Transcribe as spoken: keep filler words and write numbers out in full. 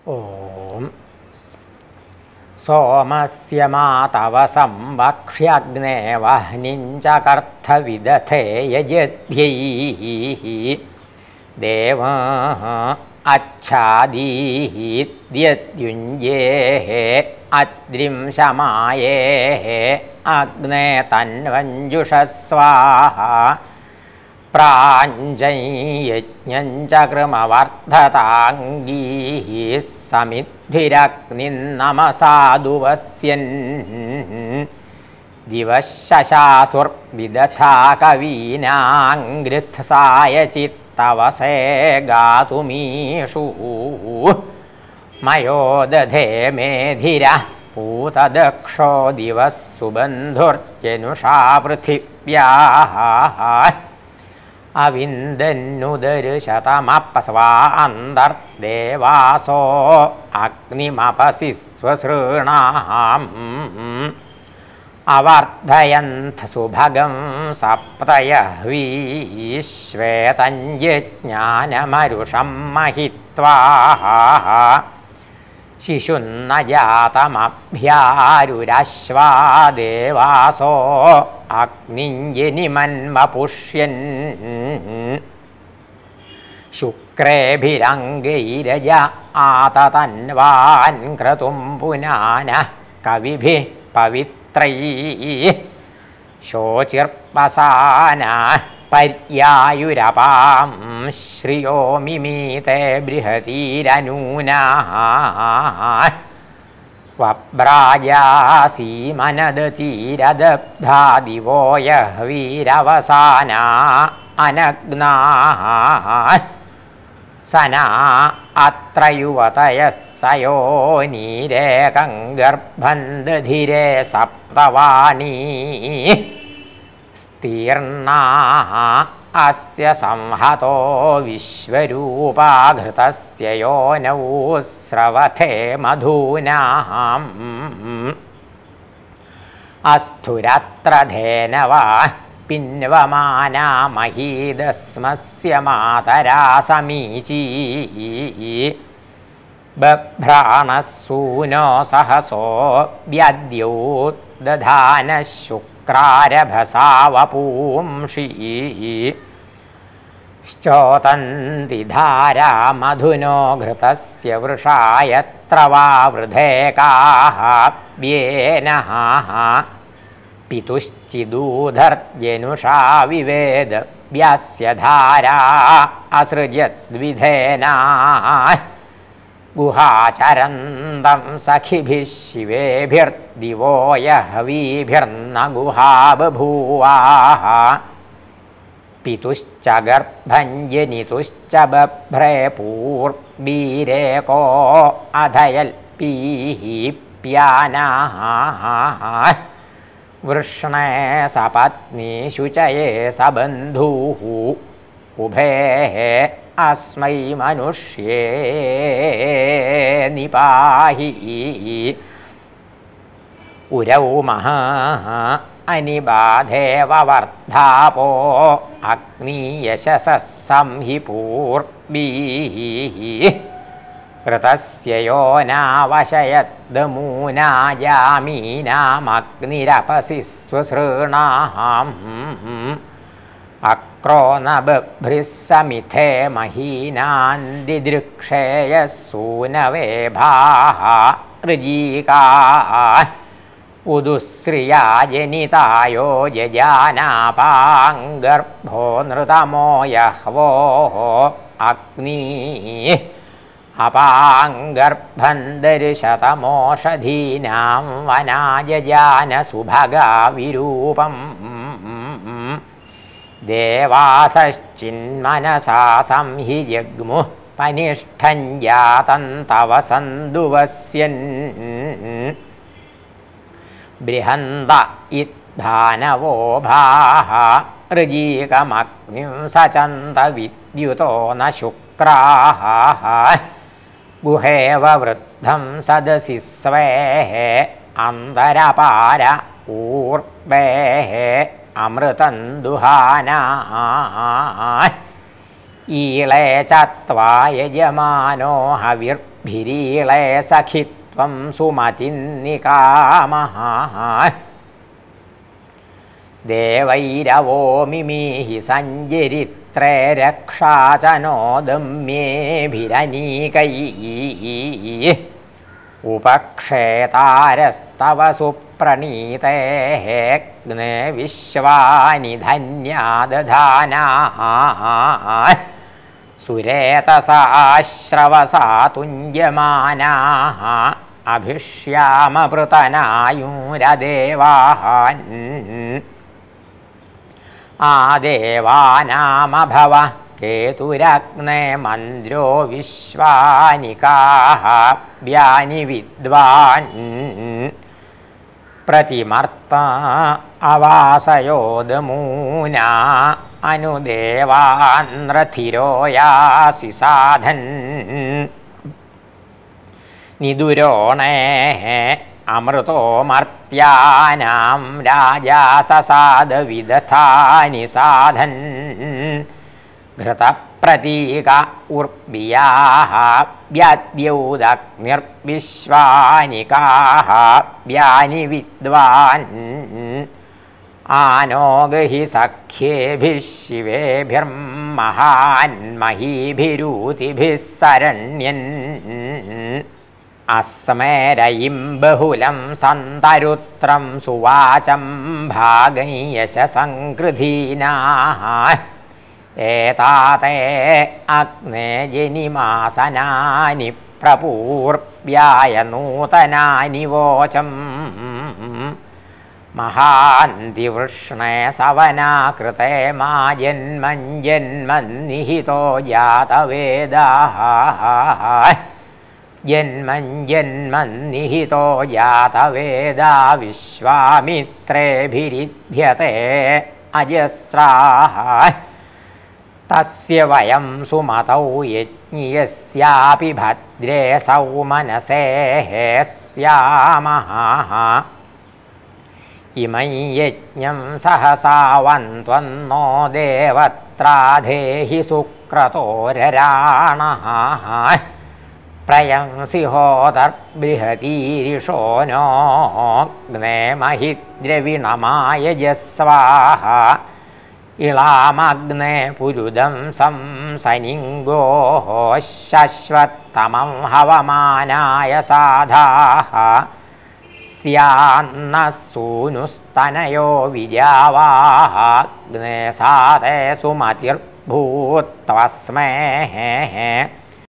ओम सोमस्य मातवसं वक्ष्यग्ने वह्निञ्चकर्थ विदथे यजध्यैः देवः अच्छादीः द्यद्युञ्जेः अद्रिं शमायेः अग्ने तन्वञ्जुषः स्वाहा प्राञ्जं यज्ञं चकृमवर्धताङ्गीः समिद्भिरग्निन्नमसादुवस्यन् दिवः शशासुर्विदथा कवीनां गृत्साय चित्तवसे गातुमीषु मयो दधे मेधिरः पूतदक्षो दिवः सुबन्धुर्जनुषा पृथिव्याः अविन्दन्नुदर्शतमपस्वा अन्तर्देवासो अग्निमपसि स्वसृणाम् अवर्धयन्थ सुभगं सप्तयह्वीश्वेतं यज्ञानमरुषं महित्वा शिशुन्न जातमभ्यारुरश्वा देवासो अग्निञ्जनिमन्वपुष्यन् शुक्रेभिरङ्गैरज आततन्वान् क्रतुं पुनानः कविभिः पवित्रैः शोचिर्पसानः पर्यायुरपां श्रियो मिमीते बृहतीरनूनाः वव्राजासीमनदतीरदब्धा दिवो यः वीरवसाना अनग्नाः सना अत्र युवतयः सयोनीरेकं गर्भं दधिरे सप्तवाणी स्तीर्णाः अस्य संहतो विश्वरूपाघृतस्य योनौ स्रवथे मधूनाम् अस्थुरत्र धेनवा पिन्वमाना महीदस्मस्य मातरा समीची बभ्राणः सूनो सहसो व्यद्यो दधानः शुक्रारभसावपुंषि श्चोतन्ति धारा मधुनो घृतस्य वृषा यत्र वा वृधेकाः व्येनः पितुश्चिदूधर्जनुषा विवेद व्यास्य धारा असृजद्विधेना गुहाचरन्दं सखिभिः शिवेभिर्दिवो यह्वीभिर्न गुहा बभूवाः पितुश्च गर्भं जनितुश्च बभ्रे पूर्वीरेको अधयल्पीः प्यानाः वृष्णे सपत्नी शुचये सबन्धुः उभेः अस्मै मनुष्ये निपाहि उरौ महः अनिबाधेव वर्धापो अग्नियशसः संहि पूर्वीः ऋतस्य यो नावशयद्दमूना जामीनामग्निरपसि स्वसृणाम् अक्रो न बभ्रिः समिथे महीनान् दिदृक्षेयः सूनवे भाः ऋजीकाः उदुश्रिया जनितायो यजानापाङ्गर्भो नृतमो यह्वोः अग्निः अपाङ्गर्भं दर्शतमोषधीनां वनायजानसुभगा विरूपम् देवासश्चिन्मनसा संहि जग्मुः पनिष्ठं जातं तव सन्दुवस्यन् बृहन्त इद्भानवो भाः ऋजीकमग्निं सचन्त विद्युतो न शुक्राः गुहेव वृद्धं सदसि स्वेः अन्तरपार ऊर्वेः अमृतं दुहाना ईळे च त्वा यजमानो हविर्भूयाद्यग्निं भिरीळे सखित्वं सुमतिन्निकामः देवैरवो मिमीहि सञ्जिरित्रे रक्षा च नोदम्येभिरनीकैः उपक्षेतारस्तव सुप्रणीतेः अग्ने विश्वानि धन्या दधानाः सुरेतसाश्रवसा तुञ्जमानाः अभिष्यामपृतनायूरदेवान् आदेवानामभव केतुरग्ने मन्द्रो विश्वानिकाः व्यानि विद्वान् प्रतिमर्ता अवासयोदमूना अनुदेवान् रथिरो यासि साधन् निदुरोणेः अमृतो मर्त्यानां राजा ससाद विदथानि साधन् घृतप्रतीक उर्बियाः व्याद्यौदग्निर्विश्वानिकाः व्यानि विद्वान् आनोगहि सख्येभिः शिवेभिर्महान्महीभिरूतिभिः सरण्यन् अस्मे रयिं बहुलं सन्तरुत्रं सुवाचं भागं यशसङ्कृधीनाः एताते अग्ने जनिमासनानि प्रपूर्व्याय नूतनानि वोचं महान्तिवृष्णे सवनाकृते मा जन्मञ्जन्मन्निहितो जातवेदाः जन्मञ्जन्मन्निहितो जातवेदा विश्वामित्रेभिरिध्यते अजस्राः तस्य वयं सुमतौ यज्ञस्यापि भद्रे सौमनसेः स्यामः इमं यज्ञं सहसावन्त्वन्नो देवत्राधेहि सुक्रतोरराणः प्रयंसि होतर्बृहतीरिषो नोऽग्ने महिद्रविणमाय जस्वाहा इळामग्ने पुरुदं संसनिङ्गोः शश्वत्तमं हवमानाय साधाः स्यान्नः सूनुस्तनयो विजावाः अग्ने साते सुमतिर्भूत्वस्मेः